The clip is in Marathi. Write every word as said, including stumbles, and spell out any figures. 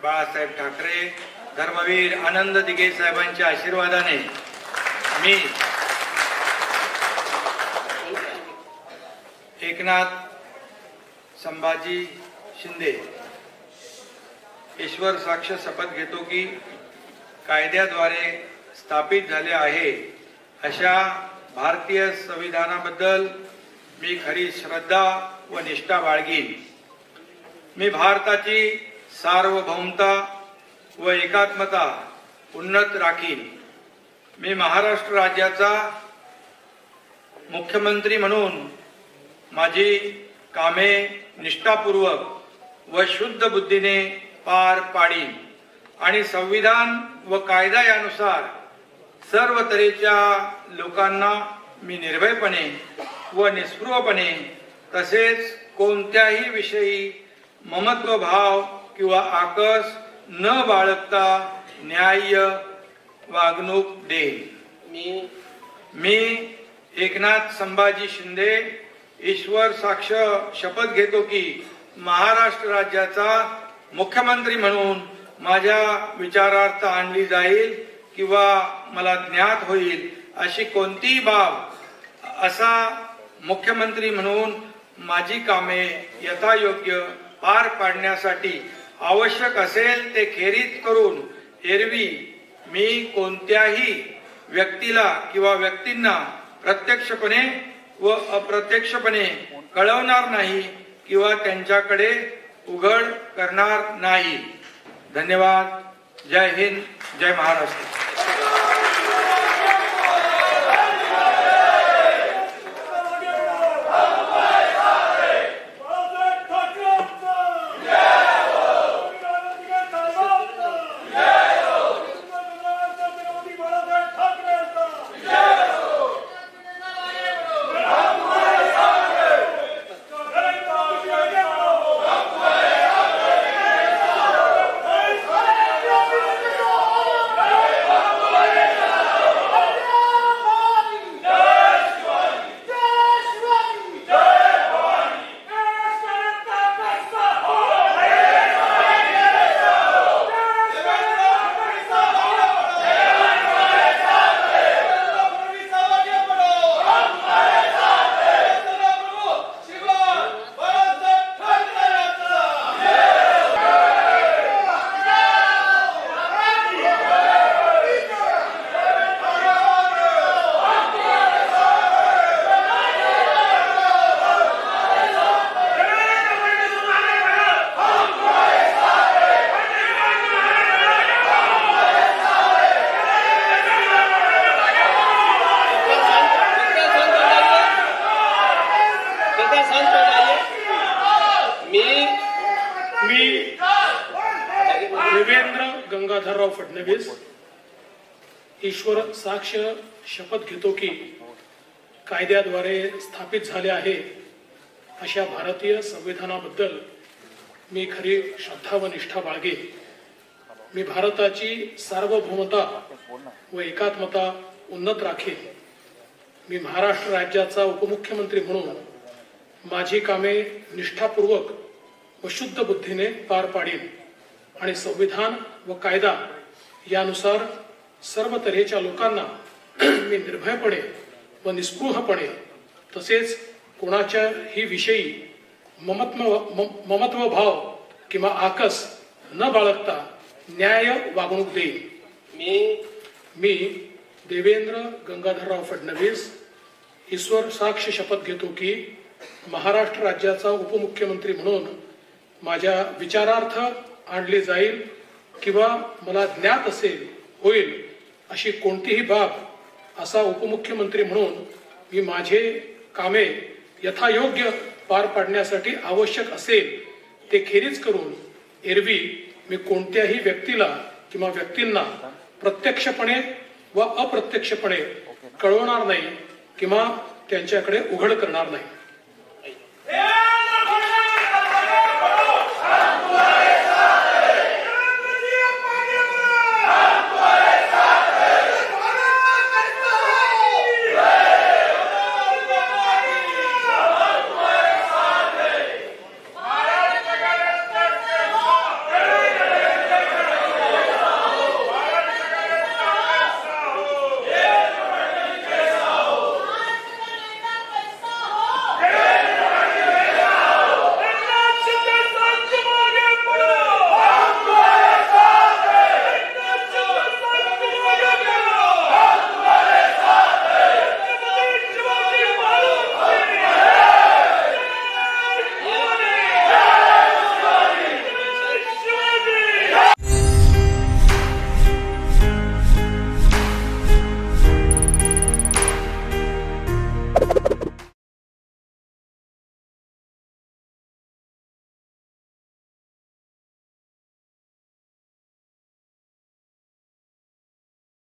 बाळासाहेब ठाकरे, धर्मवीर आनंद दिघे साहेबांच्या आशीर्वादाने मी एकनाथ संभाजी शिंदे ईश्वर साक्ष शपथ घेतो की कायद्याद्वारे स्थापित झाले आहे अशा भारतीय संविधानाबद्दल मी खरी श्रद्धा व निष्ठा बाळगीन। मी भारताची सार्वभौमता व एकात्मता उन्नत राखीन। मी महाराष्ट्र राज्याचा मुख्यमंत्री म्हणून माझी कामे निष्ठापूर्वक व शुद्ध बुद्धीने पार पाडीन आणि संविधान व कायदा यानुसार सर्व तऱ्हेच्या लोकांना मी निर्भयपणे व निस्पृहपणे तसेच कोणत्याही विषयी ममत्व भाव किंवा आकस न बाळगता न्याय्य वागणूक देईन। मी मी एकनाथ संभाजी शिंदे ईश्वर साक्ष शपथ घेतो की महाराष्ट्र राज्याचा मुख्यमंत्री म्हणून माझ्या विचारार्थ आणली जाईल किंवा मला ज्ञात होईल अशी कोणतीही बाब असा मुख्यमंत्री म्हणून माझी कामे यथायोग्य पार पाडण्यासाठी आवश्यक असेल ते खेरीज करून एरवी मी कोणत्याही व्यक्तीला किंवा व्यक्तींना प्रत्यक्षपणे व अप्रत्यक्षपणे कळवणार नाही किंवा त्यांच्याकडे उघड करणार नाही। धन्यवाद। जय हिंद, जय महाराष्ट्र। देवेंद्र गंगाधरराव फडणवीस ईश्वर साक्ष शपथ घेतो की कायद्याद्वारे स्थापित झाले आहे अशा भारतीय संविधानाबद्दल मी खरी श्रद्धा व निष्ठा बाळगेन। मी भारताची सार्वभौमता व एकात्मता उन्नत राखीन। मी महाराष्ट्र राज्याचा उपमुख्यमंत्री म्हणून माझी कामे निष्ठापूर्वक व शुद्ध बुद्धीने पार पाडीन आणि संविधान व कायदा यानुसार सर्व तऱ्हेच्या लोकांना मी निर्भयपणे व निस्पृहपणे तसेच कोणाच्याही विषयी ममत्व ममत्व भाव किंवा आकस न बाळगता न्याय वागणूक देईन। मी मी देवेंद्र गंगाधरराव फडणवीस ईश्वर साक्ष शपथ घेतो की महाराष्ट्र राज्याचा उपमुख्यमंत्री म्हणून माझ्या विचारार्थ आणली जाईल किंवा मला ज्ञात असेल होईल अशी कोणतीही बाब असा उपमुख्यमंत्री म्हणून मी माझे कामे यथायोग्य पार पाडण्यासाठी आवश्यक असेल ते खेरीज करून एरवी मी कोणत्याही व्यक्तीला किंवा व्यक्तींना प्रत्यक्षपणे व अप्रत्यक्षपणे कळवणार नाही किंवा त्यांच्याकडे उघड करणार नाही।